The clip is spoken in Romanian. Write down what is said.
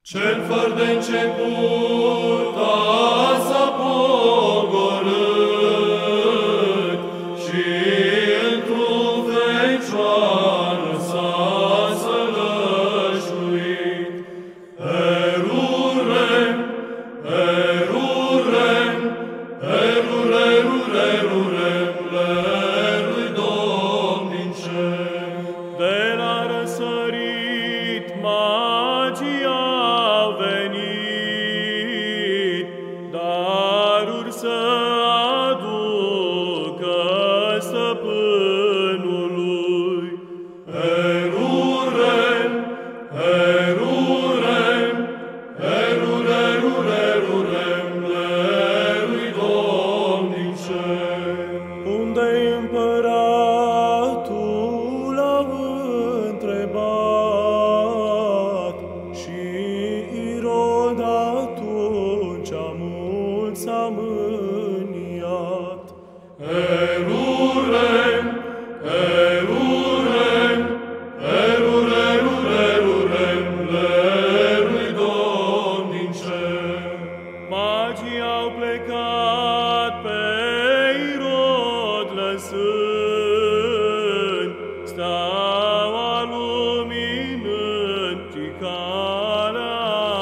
Cel fără de început s-a pogorât și într-un fecioară s-a sălășluit. Erurem, erurem, erurem, lerui Domn din cer. De la răsărit magii au venit, daruri să aducă stăpânului. Erurem, erurem, erurem, lerui Domn din cer. Unde-i împăratul au întrebat și Irod atunci mult s-a mâniat. Erurem, erurem, erurem, lerui Domn din cer. Magii au plecat pe Irod lăsând steaua luminând și calea